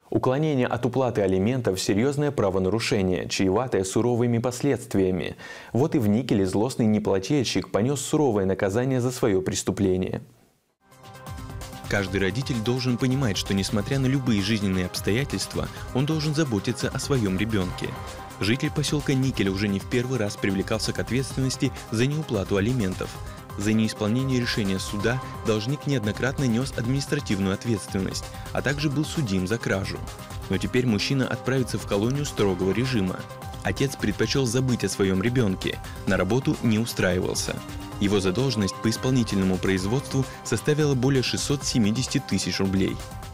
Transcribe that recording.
Уклонение от уплаты алиментов – серьезное правонарушение, чреватое суровыми последствиями. Вот и в Никеле злостный неплательщик понес суровое наказание за свое преступление. Каждый родитель должен понимать, что несмотря на любые жизненные обстоятельства, он должен заботиться о своем ребенке. Житель поселка Никель уже не в первый раз привлекался к ответственности за неуплату алиментов. За неисполнение решения суда должник неоднократно нес административную ответственность, а также был судим за кражу. Но теперь мужчина отправится в колонию строгого режима. Отец предпочел забыть о своем ребенке, на работу не устраивался. Его задолженность по исполнительному производству составила более 670 тысяч рублей.